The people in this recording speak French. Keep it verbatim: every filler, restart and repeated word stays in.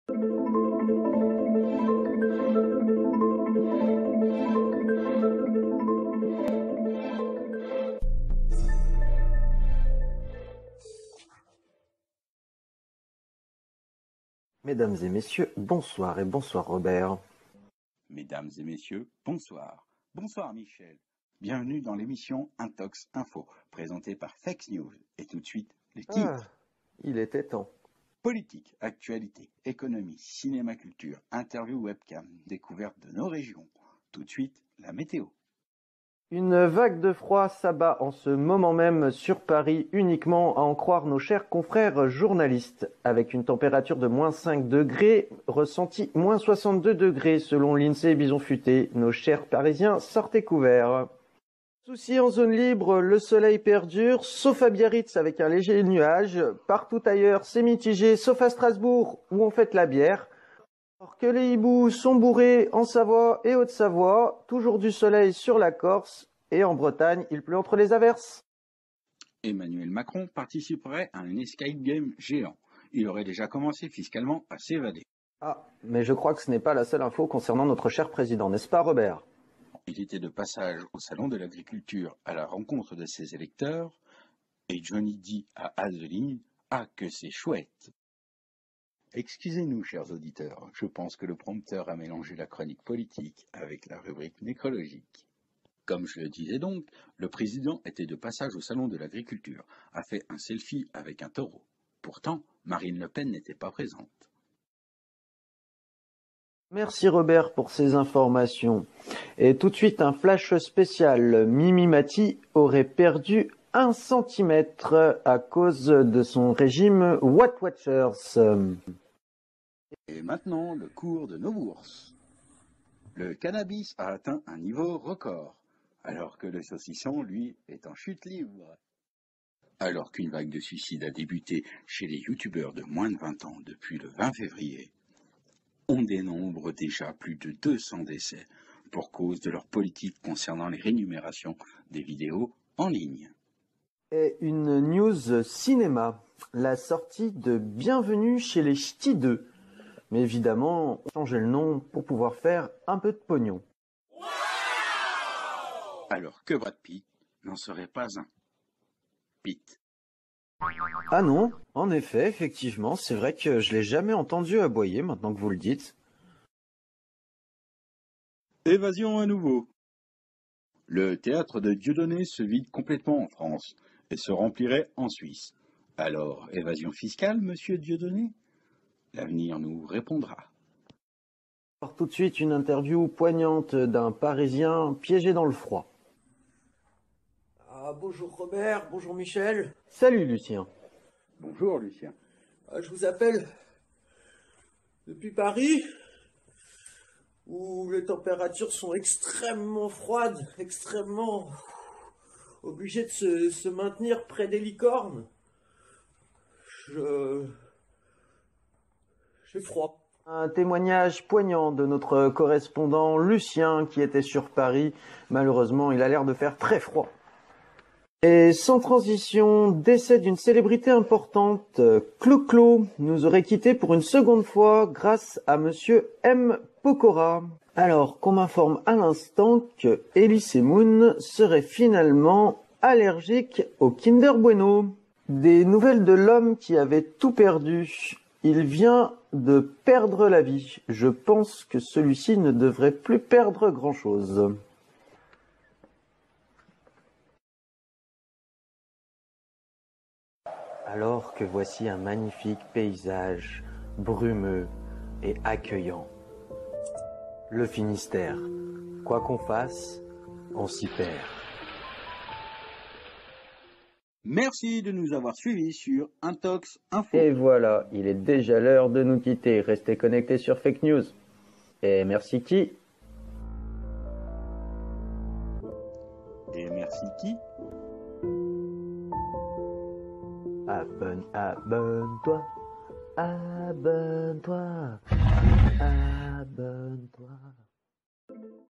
Mesdames et messieurs, bonsoir et bonsoir Robert. Mesdames et messieurs, bonsoir. Bonsoir Michel. Bienvenue dans l'émission Intox Info, présentée par Fake News. Et tout de suite, les titres. Ah, il était temps. Politique, actualité, économie, cinéma, culture, interview, webcam, découverte de nos régions. Tout de suite, la météo. Une vague de froid s'abat en ce moment même sur Paris, uniquement à en croire nos chers confrères journalistes, avec une température de moins cinq degrés, ressenti moins soixante-deux degrés selon l'INSEE Bison Futé. Nos chers Parisiens, sortez couverts. Souci en zone libre, le soleil perdure, sauf à Biarritz avec un léger nuage. Partout ailleurs, c'est mitigé, sauf à Strasbourg où on fête la bière. Alors que les hiboux sont bourrés en Savoie et Haute-Savoie, toujours du soleil sur la Corse, et en Bretagne, il pleut entre les averses. Emmanuel Macron participerait à un escape game géant. Il aurait déjà commencé fiscalement à s'évader. Ah, mais je crois que ce n'est pas la seule info concernant notre cher président, n'est-ce pas Robert? Il était de passage au salon de l'agriculture à la rencontre de ses électeurs, et Johnny dit à Adeline « Ah, que c'est chouette !» Excusez-nous, chers auditeurs, je pense que le prompteur a mélangé la chronique politique avec la rubrique nécrologique. Comme je le disais donc, le président était de passage au salon de l'agriculture, a fait un selfie avec un taureau. Pourtant, Marine Le Pen n'était pas présente. Merci Robert pour ces informations. Et tout de suite, un flash spécial. Mimi Mati aurait perdu un centimètre à cause de son régime What Watchers. Et maintenant, le cours de nos bourses. Le cannabis a atteint un niveau record, alors que le saucisson, lui, est en chute libre. Alors qu'une vague de suicides a débuté chez les youtubeurs de moins de vingt ans depuis le vingt février, on dénombre déjà plus de deux cents décès pour cause de leur politique concernant les rémunérations des vidéos en ligne. Et une news cinéma, la sortie de Bienvenue chez les Ch'tis deux. Mais évidemment, changer le nom pour pouvoir faire un peu de pognon. Alors que Brad Pitt n'en serait pas un. Pitt. Ah non, en effet, effectivement, c'est vrai que je l'ai jamais entendu aboyer maintenant que vous le dites. Évasion à nouveau. Le théâtre de Dieudonné se vide complètement en France et se remplirait en Suisse. Alors, évasion fiscale, monsieur Dieudonné ? L'avenir nous répondra. Alors tout de suite, une interview poignante d'un Parisien piégé dans le froid. Ah, bonjour Robert, bonjour Michel. Salut Lucien. Bonjour Lucien. Ah, je vous appelle depuis Paris, où les températures sont extrêmement froides, extrêmement obligées de se, se maintenir près des licornes. Je... J'ai froid. Un témoignage poignant de notre correspondant Lucien qui était sur Paris. Malheureusement, il a l'air de faire très froid. Et sans transition, décès d'une célébrité importante, Clo-Clo nous aurait quitté pour une seconde fois grâce à monsieur M. Pokora. Alors qu'on m'informe à l'instant que Elise Moon serait finalement allergique au Kinder Bueno. Des nouvelles de l'homme qui avait tout perdu. Il vient de perdre la vie. Je pense que celui-ci ne devrait plus perdre grand-chose. Alors que voici un magnifique paysage brumeux et accueillant. Le Finistère, quoi qu'on fasse, on s'y perd. Merci de nous avoir suivis sur Intox Info. Et voilà, il est déjà l'heure de nous quitter. Restez connectés sur Fake News. Et merci qui? Et merci qui? Abonne, abonne-toi, abonne-toi, abonne-toi.